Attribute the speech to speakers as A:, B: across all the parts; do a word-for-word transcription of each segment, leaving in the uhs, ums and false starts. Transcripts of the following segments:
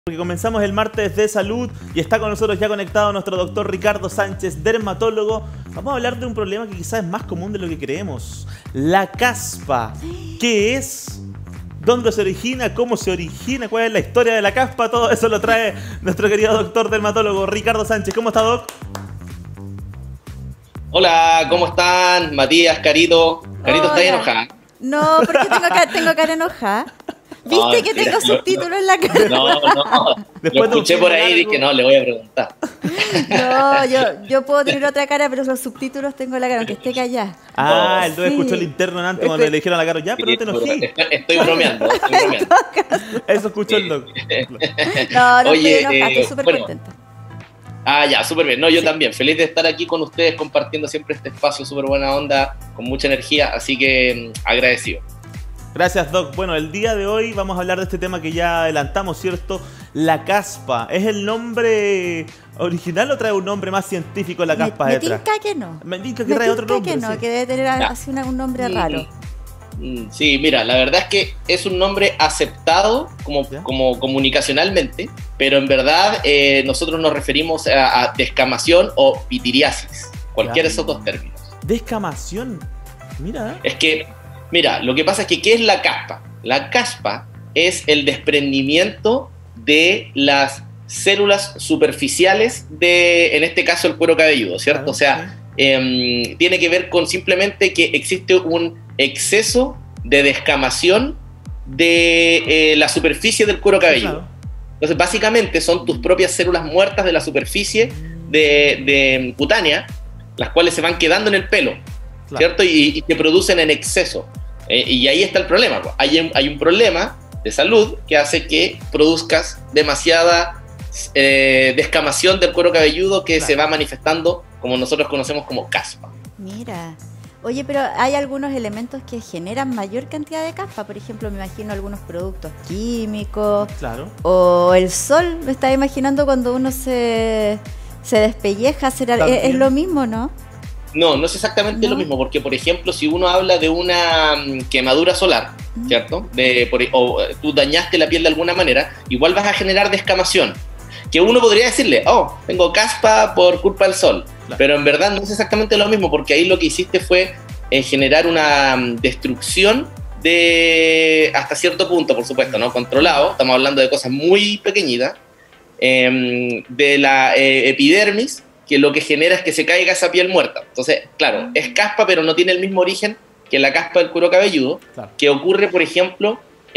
A: Porque comenzamos el martes de salud y está con nosotros ya conectado nuestro doctor Ricardo Sánchez, dermatólogo. Vamos a hablar de un problema que quizás es más común de lo que creemos: la caspa. ¿Qué es? ¿Dónde se origina? ¿Cómo se origina? ¿Cuál es la historia de la caspa? Todo eso lo trae nuestro querido doctor dermatólogo Ricardo Sánchez. ¿Cómo está, Doc?
B: Hola, ¿cómo están? Matías, Carito. Carito, ¿estás enojada?
C: No, porque tengo cara, tengo cara enojada. ¿Viste no, que tengo
B: lo,
C: subtítulos lo, en la cara?
B: No, no. Después lo escuché por ahí y dije, no, le voy a preguntar.
C: No, yo, yo puedo tener otra cara, pero los subtítulos tengo en la cara, aunque esté callada.
A: Ah, el Doc sí. Escuchó el interno antes cuando le dijeron a la cara, ya, pero no te enojes.
B: Estoy, estoy bromeando, estoy bromeando.
A: Eso escuchó el Doc.
C: No, no
B: Oye,
C: estoy enojada,
B: eh,
C: estoy súper
B: bueno.
C: contenta.
B: Ah, ya, súper bien. No, yo sí. también. Feliz de estar aquí con ustedes compartiendo siempre este espacio, súper buena onda, con mucha energía, así que agradecido.
A: Gracias, Doc. Bueno, el día de hoy vamos a hablar de este tema que ya adelantamos, ¿cierto? La caspa. ¿Es el nombre original o trae un nombre más científico la caspa
C: me,
A: detrás?
C: Me tinca que no.
A: Me tinca que
C: me
A: trae
C: tinca
A: otro nombre.
C: que no,
A: sí.
C: que debe tener así una, un nombre
B: mm,
C: raro.
B: Mm, sí, mira, la verdad es que es un nombre aceptado como, como comunicacionalmente, pero en verdad eh, nosotros nos referimos a, a descamación o pitiriasis, cualquiera de esos dos términos.
A: ¿Descamación? Mira.
B: Es que, mira, lo que pasa es que ¿qué es la caspa? La caspa es el desprendimiento de las células superficiales de, en este caso, el cuero cabelludo, ¿cierto? Claro, o sea, sí. eh, tiene que ver con simplemente que existe un exceso de descamación de eh, la superficie del cuero cabelludo. Claro. Entonces, básicamente son tus propias células muertas de la superficie de, de cutánea, las cuales se van quedando en el pelo, claro. ¿cierto? Y, y te producen en exceso. Eh, y ahí está el problema. Hay, hay un problema de salud que hace que produzcas demasiada eh, descamación del cuero cabelludo que claro. se va manifestando como nosotros conocemos como caspa.
C: Mira. Oye, pero hay algunos elementos que generan mayor cantidad de caspa. Por ejemplo, me imagino algunos productos químicos.
A: Claro.
C: O el sol. Me estaba imaginando cuando uno se, se despelleja. ¿Será, es, es lo mismo, no?
B: No, no es exactamente ¿No? lo mismo, porque por ejemplo, si uno habla de una quemadura solar, ¿Mm? ¿cierto? De, por, o tú dañaste la piel de alguna manera, igual vas a generar descamación, que uno podría decirle, oh, tengo caspa por culpa del sol, claro. pero en verdad no es exactamente lo mismo, porque ahí lo que hiciste fue eh, generar una destrucción de, hasta cierto punto, por supuesto, ¿no? Controlado, estamos hablando de cosas muy pequeñitas, eh, de la eh, epidermis, que lo que genera es que se caiga esa piel muerta. Entonces, claro, es caspa, pero no tiene el mismo origen que la caspa del cuero cabelludo, claro. que ocurre, por ejemplo,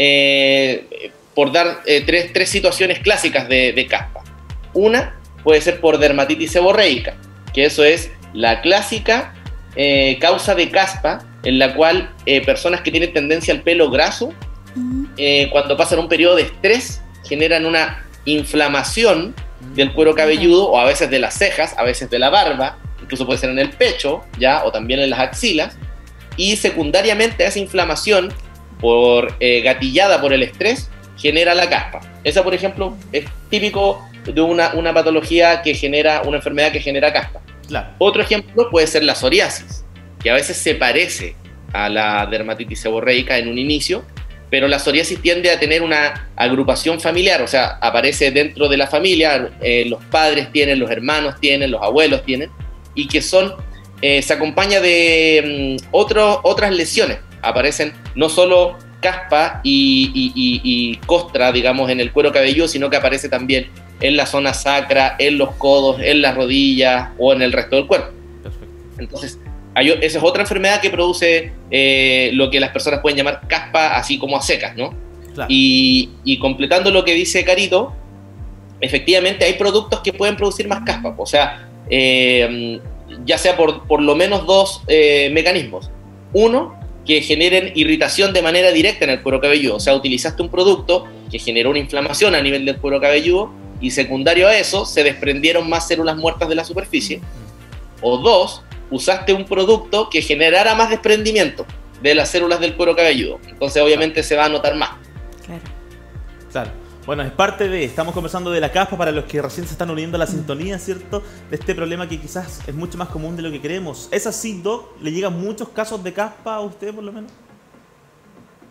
B: eh, por dar eh, tres, tres situaciones clásicas de, de caspa. Una puede ser por dermatitis seborreica, que eso es la clásica eh, causa de caspa, en la cual eh, personas que tienen tendencia al pelo graso, eh, cuando pasan un periodo de estrés, generan una inflamación del cuero cabelludo, o a veces de las cejas, a veces de la barba, incluso puede ser en el pecho, ya, o también en las axilas, y secundariamente a esa inflamación, por, eh, gatillada por el estrés, genera la caspa. Esa, por ejemplo, es típico de una, una patología que genera, una enfermedad que genera caspa.
A: Claro.
B: Otro ejemplo puede ser la psoriasis, que a veces se parece a la dermatitis seborreica en un inicio, pero la psoriasis tiende a tener una agrupación familiar, o sea, aparece dentro de la familia, eh, los padres tienen, los hermanos tienen, los abuelos tienen, y que son, eh, se acompaña de um, otro, otras lesiones, aparecen no solo caspa y, y, y, y costra, digamos, en el cuero cabelludo, sino que aparece también en la zona sacra, en los codos, en las rodillas o en el resto del cuerpo. Perfecto. Entonces, hay, esa es otra enfermedad que produce eh, lo que las personas pueden llamar caspa, así como a secas, ¿no? Claro. Y, y completando lo que dice Carito, efectivamente hay productos que pueden producir más caspa, o sea, eh, ya sea por, por lo menos dos eh, mecanismos. Uno, que generen irritación de manera directa en el cuero cabelludo, o sea, utilizaste un producto que generó una inflamación a nivel del cuero cabelludo y secundario a eso se desprendieron más células muertas de la superficie. O dos, usaste un producto que generara más desprendimiento de las células del cuero cabelludo. Entonces, obviamente, se va a notar más.
C: Claro.
A: Claro. Bueno, es parte de... Estamos conversando de la caspa para los que recién se están uniendo a la sintonía, ¿cierto? De este problema que quizás es mucho más común de lo que creemos. ¿Es así, Doc? ¿Le llegan muchos casos de caspa a usted, por lo menos?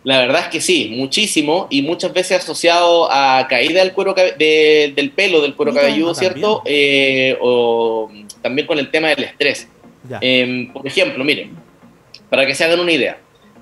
B: La verdad es que sí, muchísimo, y muchas veces asociado a caída del cuero cabe- de- del pelo, del cuero
C: Mira.
B: cabelludo,
A: Ah,
B: ¿cierto? Eh, o también con el tema del estrés.
A: Ya.
B: Eh, por ejemplo, miren, para que se hagan una idea,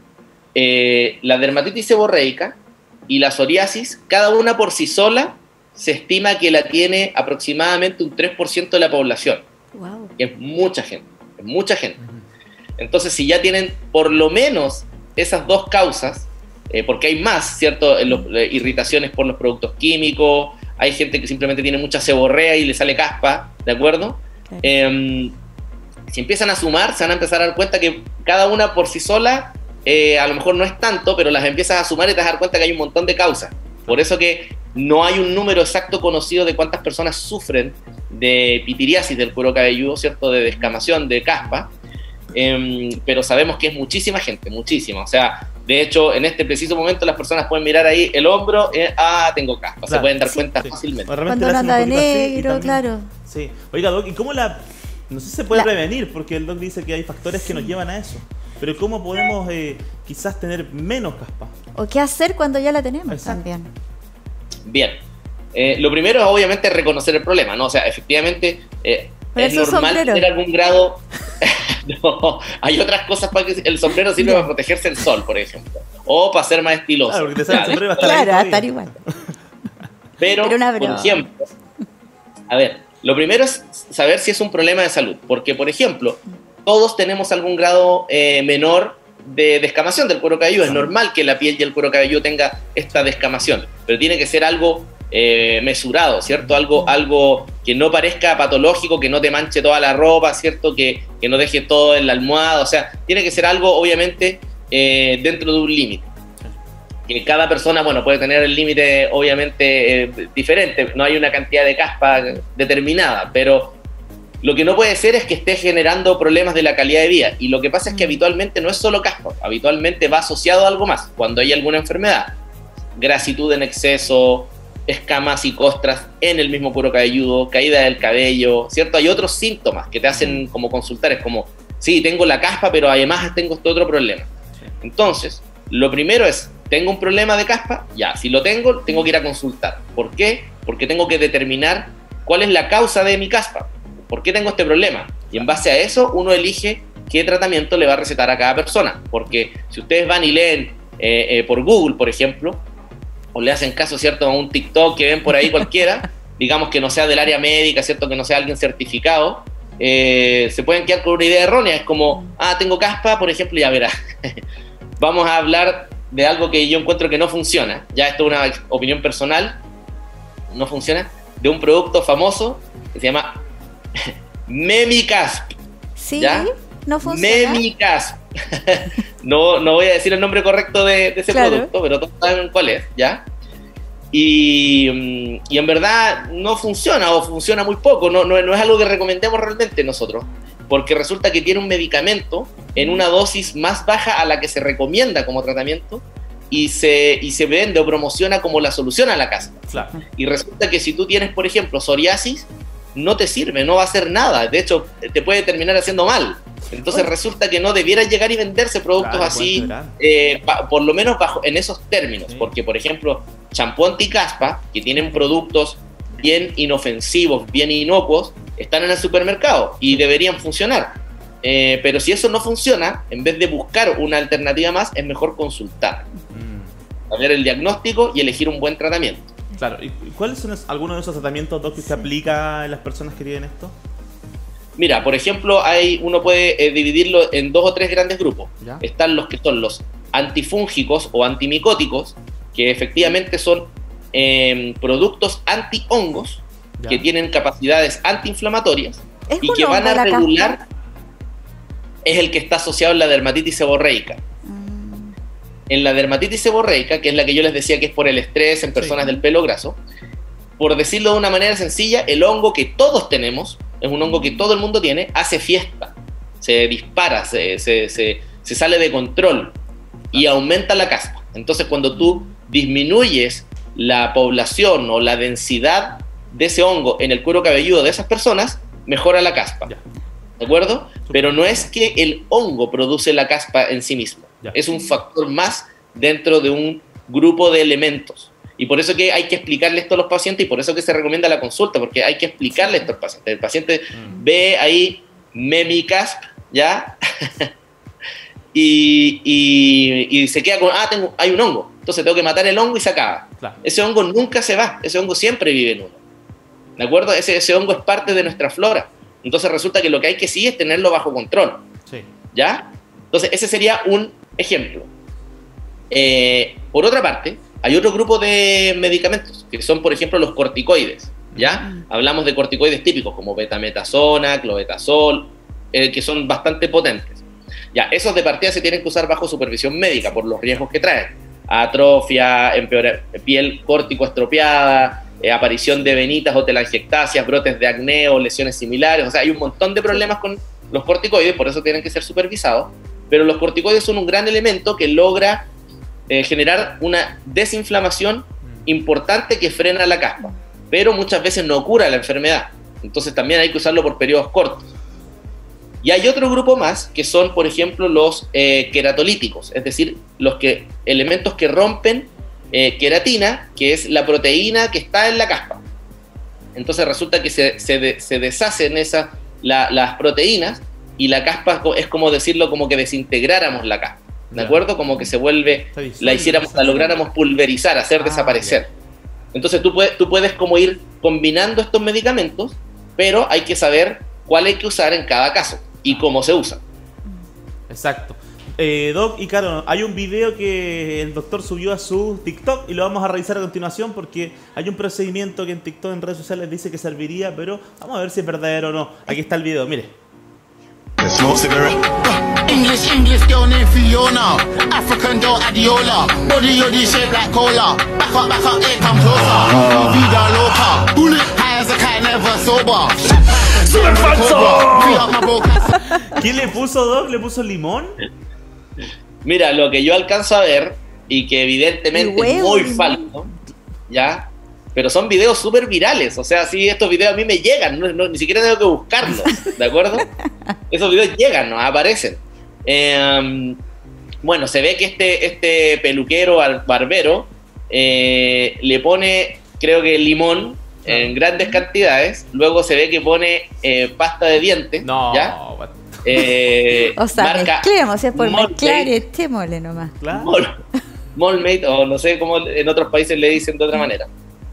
B: eh, la dermatitis seborreica y la psoriasis, cada una por sí sola, se estima que la tiene aproximadamente un tres por ciento de la población,
C: Wow.
B: que es mucha gente, es mucha gente. Entonces, si ya tienen por lo menos esas dos causas, eh, porque hay más, ¿cierto? En los, eh, irritaciones por los productos químicos, hay gente que simplemente tiene mucha seborrea y le sale caspa, ¿de acuerdo?
C: Claro.
B: Eh, si empiezan a sumar, se van a empezar a dar cuenta que cada una por sí sola, eh, a lo mejor no es tanto, pero las empiezas a sumar y te vas a dar cuenta que hay un montón de causas. Por eso que no hay un número exacto conocido de cuántas personas sufren de pitiriasis del cuero cabelludo, ¿cierto? De descamación, de caspa. Eh, pero sabemos que es muchísima gente, muchísima. O sea, de hecho, en este preciso momento las personas pueden mirar ahí el hombro, eh, ah, tengo caspa,
A: Claro.
B: se pueden dar
C: Sí.
B: cuenta
A: Sí.
B: fácilmente.
A: O realmente
C: Cuando
A: le
C: uno
A: hacen
C: anda de
A: un poquito así y
C: negro,
A: también-
C: claro.
A: Sí. Oiga, Doc, ¿y cómo la...? No sé si se puede
C: La-
A: prevenir, porque el Doc dice que hay factores que nos llevan a eso. Pero ¿cómo podemos eh, quizás tener menos caspa?
C: ¿O qué hacer cuando ya la tenemos
A: Exacto.
C: también?
B: Bien. Eh, lo primero es obviamente reconocer el problema, ¿no? O sea, efectivamente eh, es
C: Ponerse un
B: normal
C: sombrero.
B: tener algún grado... no, hay otras cosas para que el sombrero sirve
C: Ya.
B: para protegerse del sol, por ejemplo. O para ser más estiloso.
A: Claro, porque te sale el
B: Ya,
A: sombrero y va a estar ahí
C: Claro, va a
A: todavía.
C: estar igual.
B: Pero,
C: Pero una
B: por
C: broma.
B: ejemplo, a ver, lo primero es saber si es un problema de salud, porque, por ejemplo, todos tenemos algún grado eh, menor de descamación del cuero cabelludo. Es normal que la piel y el cuero cabelludo tenga esta descamación, pero tiene que ser algo eh, mesurado, ¿cierto? Algo, algo que no parezca patológico, que no te manche toda la ropa, ¿cierto? Que, que no deje todo en la almohada, o sea, tiene que ser algo, obviamente, eh, dentro de un límite. Que cada persona, bueno, puede tener el límite obviamente eh, diferente, no hay una cantidad de caspa determinada, pero lo que no puede ser es que esté generando problemas de la calidad de vida, y lo que pasa es que habitualmente no es solo caspa, habitualmente va asociado a algo más, cuando hay alguna enfermedad, grasitud en exceso, escamas y costras en el mismo cuero cabelludo, caída del cabello, ¿cierto? Hay otros síntomas que te hacen como consultar, es como, sí, tengo la caspa, pero además tengo este otro problema. Entonces, lo primero es, ¿tengo un problema de caspa? Ya, si lo tengo, tengo que ir a consultar. ¿Por qué? Porque tengo que determinar cuál es la causa de mi caspa. ¿Por qué tengo este problema? Y en base a eso, uno elige qué tratamiento le va a recetar a cada persona. Porque si ustedes van y leen eh, eh, por Google, por ejemplo, o le hacen caso, ¿cierto?, a un TikTok que ven por ahí cualquiera, digamos que no sea del área médica, ¿cierto?, que no sea alguien certificado, eh, se pueden quedar con una idea errónea. Es como, ah, tengo caspa, por ejemplo, ya verá. Vamos a hablar de algo que yo encuentro que no funciona. Ya esto es una opinión personal. No funciona. De un producto famoso que se llama Memicasp.
C: Sí,
B: ¿Ya?
C: no funciona.
B: Memicasp. no, no voy a decir el nombre correcto de, de ese
C: Claro.
B: producto, pero todos saben cuál es, ¿ya? Y, mm, y en verdad no funciona, o funciona muy poco. No, no, no es algo que recomendemos realmente nosotros, porque resulta que tiene un medicamento en una dosis más baja a la que se recomienda como tratamiento, y se, y se vende o promociona como la solución a la caspa.
A: Claro.
B: Y resulta que si tú tienes, por ejemplo, psoriasis, no te sirve, no va a hacer nada. De hecho, te puede terminar haciendo mal. Entonces
C: Oye.
B: resulta que no debiera llegar y venderse productos
A: Claro,
B: así,
A: puede empeorar.
B: eh, pa- por lo menos bajo en esos términos.
A: Sí.
B: Porque, por ejemplo, champú anticaspa, que tienen productos bien inofensivos, bien inocuos, están en el supermercado y deberían funcionar. Eh, pero si eso no funciona, en vez de buscar una alternativa más, es mejor consultar,
A: Mm,
B: saber el diagnóstico y elegir un buen tratamiento.
A: claro. ¿Y cuáles son es- algunos de esos tratamientos, Doc, que se aplica en las personas que tienen esto?
B: Mira, por ejemplo, hay, uno puede eh, dividirlo en dos o tres grandes grupos.
A: ¿Ya?
B: Están los que son los antifúngicos o antimicóticos, que efectivamente son eh, productos antihongos,
A: ¿Ya?
B: que tienen capacidades antiinflamatorias
C: ¿Es
B: y
C: un
B: que van
C: hongo
B: a
C: la
B: regular,
C: caspa?
B: es el que está asociado en la dermatitis seborreica.
C: Mm,
B: En la dermatitis seborreica, que es la que yo les decía que es por el estrés en personas
A: Sí.
B: del pelo graso, por decirlo de una manera sencilla, el hongo que todos tenemos, es un hongo que todo el mundo tiene, hace fiesta, se dispara, se, se, se, se sale de control y aumenta la caspa. Entonces, cuando tú disminuyes la población o la densidad de ese hongo en el cuero cabelludo de esas personas, mejora la caspa.
A: Ya.
B: ¿De acuerdo? Pero no es que el hongo produce la caspa en sí mismo.
A: Ya.
B: Es un factor más dentro de un grupo de elementos. Y por eso que hay que explicarle esto a los pacientes y por eso que se recomienda la consulta, porque hay que explicarle esto al paciente. El paciente mm. ve ahí Memicasp, ¿ya? y, y, y se queda con, ah, tengo, hay un hongo, entonces tengo que matar el hongo y se acaba. Claro. Ese hongo nunca se va, ese hongo siempre vive en uno. ¿De acuerdo? Ese, ese hongo es parte de nuestra flora. Entonces resulta que lo que hay que sí es tenerlo bajo control. Sí. ¿Ya? Entonces ese sería un ejemplo. Eh, por otra parte, hay otro grupo de medicamentos, que son, por ejemplo, los corticoides, ¿ya? Mm. Hablamos de corticoides típicos, como betametasona, clobetasol, eh, que son bastante potentes. Ya, esos de partida se tienen que usar bajo supervisión médica, por los riesgos que traen. Atrofia, empeora, piel córtico estropeada, eh, aparición de venitas o telangiectasias, brotes de acné o lesiones similares. O sea, hay un montón de problemas con los corticoides, por eso tienen que ser supervisados. Pero los corticoides son un gran elemento que logra Eh, generar una desinflamación importante que frena la caspa, pero muchas veces no cura la enfermedad, entonces también hay que usarlo por periodos cortos. Y hay otro grupo más que son, por ejemplo, los eh, queratolíticos, es decir, los que, elementos que rompen eh, queratina, que es la proteína que está en la caspa. Entonces resulta que se, se, de, se deshacen esas, la, las proteínas y la caspa es como decirlo, como que desintegráramos la caspa. ¿De acuerdo? Como que se vuelve, la hiciéramos, la lográramos pulverizar, hacer ah, desaparecer. Yeah. Entonces tú puedes, tú puedes como ir combinando estos medicamentos, pero hay que saber cuál hay que usar en cada caso y cómo se usa.
A: Exacto. Eh, Doc y Caro, hay un video que el doctor subió a su TikTok y lo vamos a revisar a continuación porque hay un procedimiento que en TikTok, en redes sociales, dice que serviría, pero vamos a ver si es verdadero o no. Aquí está el video, mire.
D: Smoke cigarette. English, English girl named Fiona. African girl Adiola. Body yoddy shaped like cola. Back up, back up, here come closer. Vida loca. Bullet high as a cat, never sober.
A: ¡Súper falso! ¿Qué le puso, Doc? ¿Le puso limón?
B: Mira, lo que yo alcanzo a ver, y que evidentemente es muy falso, ¿ya? Pero son videos súper virales, o sea, sí, estos videos a mí me llegan, no, no, ni siquiera tengo que buscarlos, ¿de acuerdo? Esos videos llegan, ¿no? Aparecen. Eh, bueno, se ve que este, este peluquero al barbero eh, le pone, creo que limón en grandes cantidades, luego se ve que pone eh, pasta de dientes,
A: no,
B: ¿ya? Eh,
C: o sea, mezclemos, o sea, por mezclar y estémosle nomás.
A: Claro.
B: Mol, Molmate, o no sé cómo en otros países le dicen de otra manera.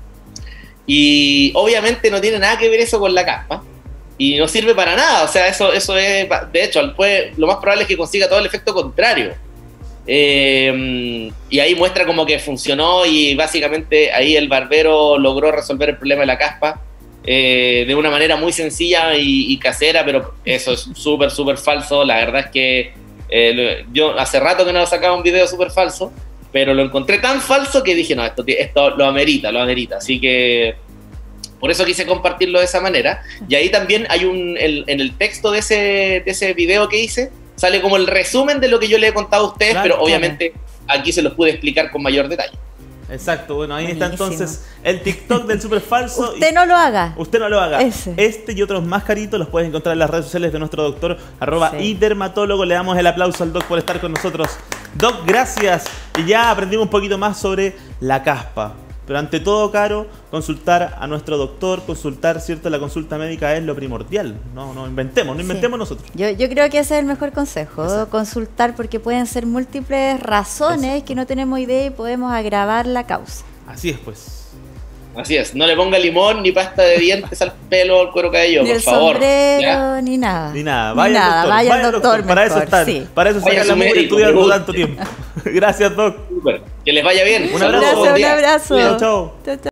B: Y obviamente no tiene nada que ver eso con la caspa y no sirve para nada, o sea, eso, eso es, de hecho, puede, lo más probable es que consiga todo el efecto contrario. Eh, y ahí muestra como que funcionó y básicamente ahí el barbero logró resolver el problema de la caspa eh, de una manera muy sencilla y, y casera, pero eso es súper, súper falso. La verdad es que eh, yo hace rato que no sacaba un video súper falso, pero lo encontré tan falso que dije, no, esto, esto lo amerita, lo amerita. Así que por eso quise compartirlo de esa manera. Y ahí también hay un, el, en el texto de ese, de ese video que hice, sale como el resumen de lo que yo le he contado a ustedes, claro, pero obviamente claro, aquí se los pude explicar con mayor detalle.
A: Exacto, bueno, ahí Buenísimo. Está entonces el TikTok del super falso.
C: Usted y no lo haga.
A: Usted no lo haga.
C: Ese.
A: Este y otros más caritos los puedes encontrar en las redes sociales de nuestro doctor, arroba sí. y dermatólogo. Le damos el aplauso al Doc por estar con nosotros. Doc, gracias. Y ya aprendimos un poquito más sobre la caspa. Pero ante todo, Caro, consultar a nuestro doctor, consultar, ¿cierto? La consulta médica es lo primordial. No, no inventemos, no inventemos sí. nosotros.
C: Yo, yo creo que ese es el mejor consejo, Exacto. consultar, porque pueden ser múltiples razones Exacto. que no tenemos idea y podemos agravar la causa.
A: Así es, pues.
B: Así es, no le ponga limón ni pasta de dientes al pelo, al cuero cabelludo, por favor.
C: Ni el sombrero, ni nada.
A: Ni nada, vaya,
C: ni nada.
A: doctor,
C: vaya,
A: vaya
C: doctor,
A: doctor. Para
C: mejor,
A: eso están,
C: sí.
A: para eso sacan la mujer estudiando tanto tiempo. Gracias, Doc.
B: Super. Que les vaya bien.
A: Un abrazo.
C: Un abrazo, un abrazo.
A: Chao, chao.